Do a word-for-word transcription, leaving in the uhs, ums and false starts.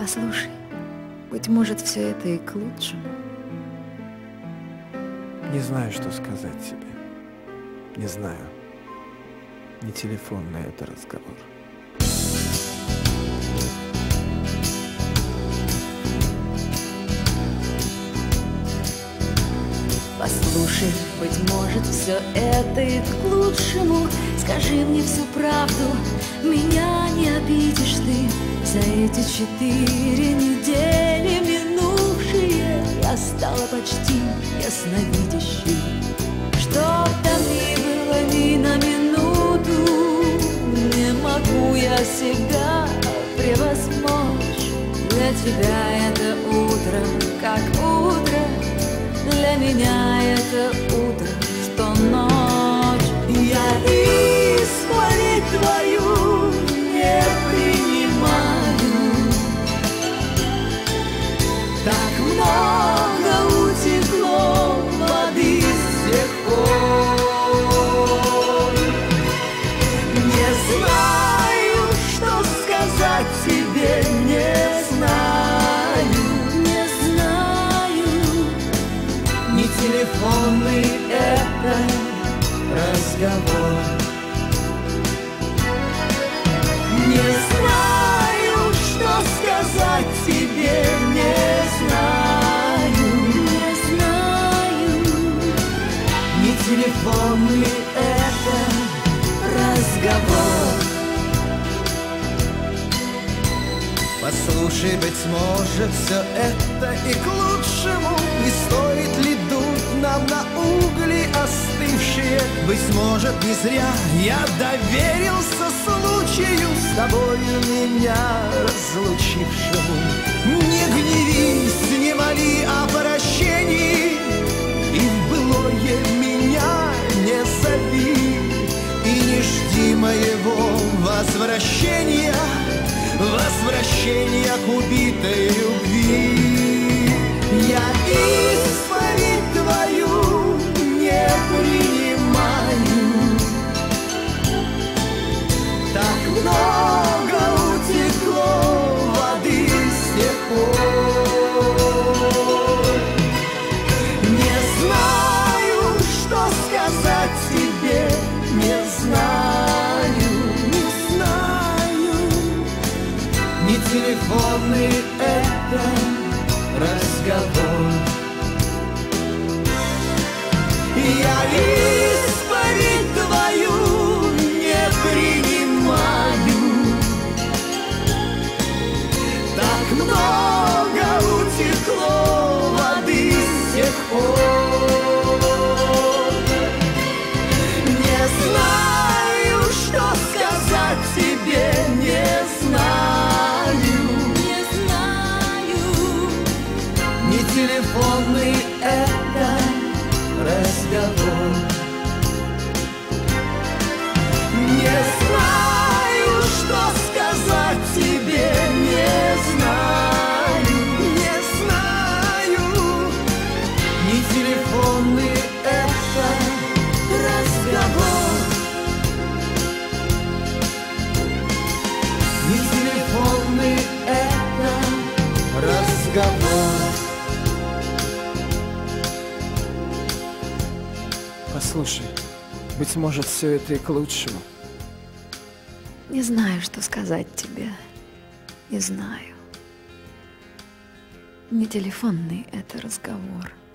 Послушай, быть может, все это и к лучшему. Не знаю, что сказать тебе. Не знаю. Не телефонный это разговор. Послушай, быть может, все это и к лучшему. Скажи мне всю правду, меня не обидишь ты. За эти четыре недели минувшие я стала почти ясновидящей. Что там ни было ни на минуту, не могу я себя превозмочь. Для тебя это утро, как утро, для меня это утро, что ночь. Я исповедь твою не принимаю. Так много утекло воды с тех пор. Не знаю, что сказать тебе, не знаю, не знаю. Не телефонный это разговор. Не знаю, что сказать тебе, не знаю, не знаю. Не телефонный это разговор. Послушай, быть может, все это и к лучшему. Не стоит ли дуть нам на угли остывшие? Быть может, не зря я доверился случаю с тобою меня разлучившему. Не гневись, не моли о прощении, и в былое меня не зови. И не жди моего возвращения, возвращения к убитой любви. Я исповедь твою не принимаю. Так много утекло воды с тех пор. Не знаю, что сказать тебе, не знаю, не знаю. Не телефонный это разговор. Я исповедь твою не принимаю. Так много утекло воды с тех пор. Не знаю, что сказать тебе, не знаю, не знаю. Не телефонный это разговор. Не знаю, что сказать тебе, не знаю, не знаю. Не телефонный это разговор. Не телефонный это разговор. Послушай, быть может, все это и к лучшему. Не знаю, что сказать тебе, не знаю. Не телефонный это разговор.